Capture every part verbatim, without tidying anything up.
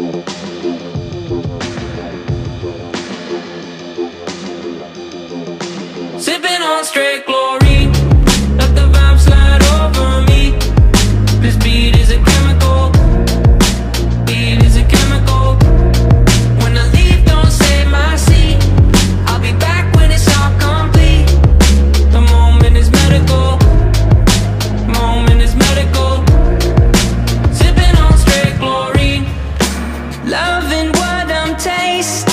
Sipping on straight glory, let the vibe slide over me. This beat is a chemical, beat is a chemical. When I leave, don't save my seat. I'll be back when it's all complete. The moment is medical, moment is medical. Sipping on straight glory, loving what I'm tasting.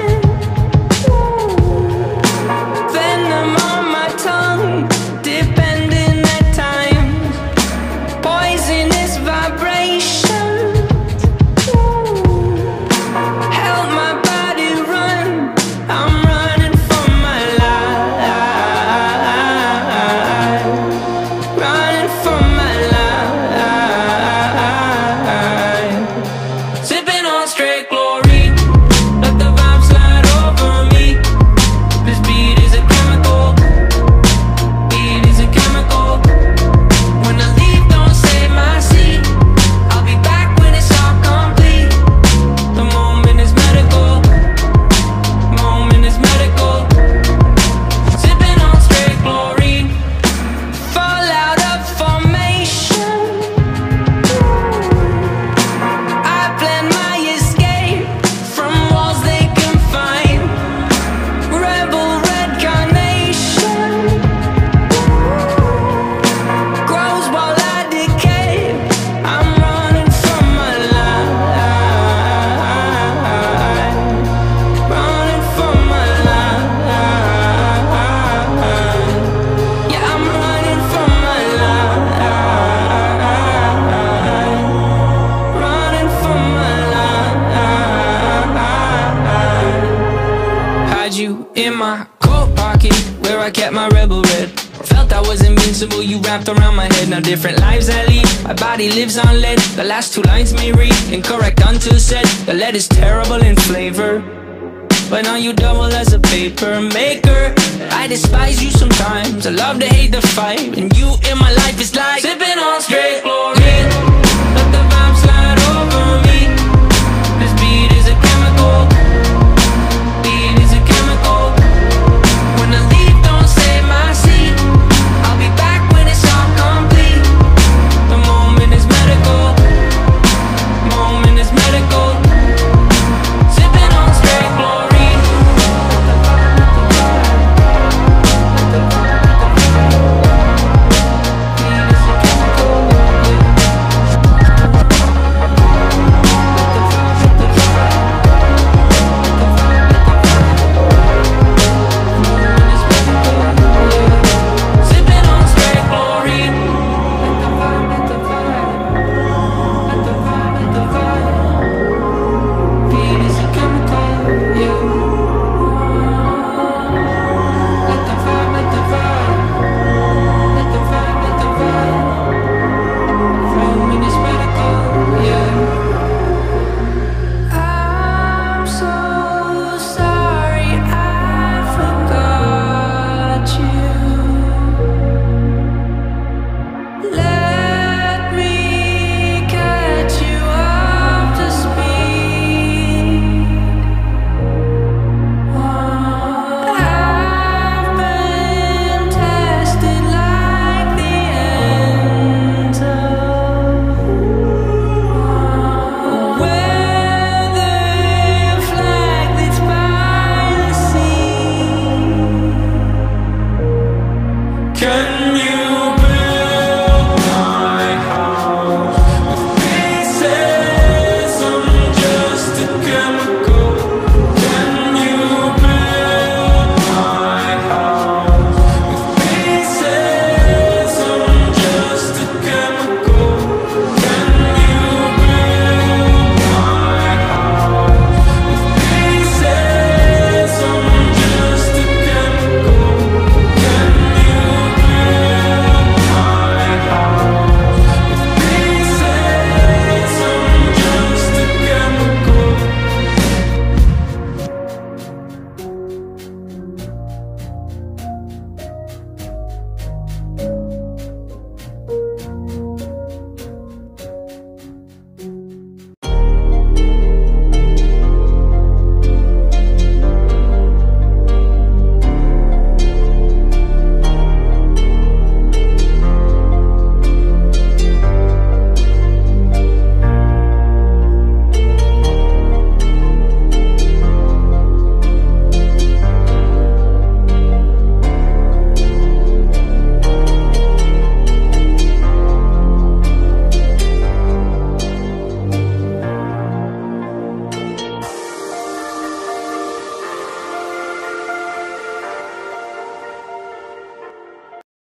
You in my coat pocket where I kept my rebel red. Felt I was invincible, you wrapped around my head. Now different lives I lead, my body lives on lead. The last two lines may read incorrect until said. The lead is terrible in flavor, but now you double as a paper maker. I despise you sometimes, I love to hate the fight, and you in my life is like sipping on straight glory.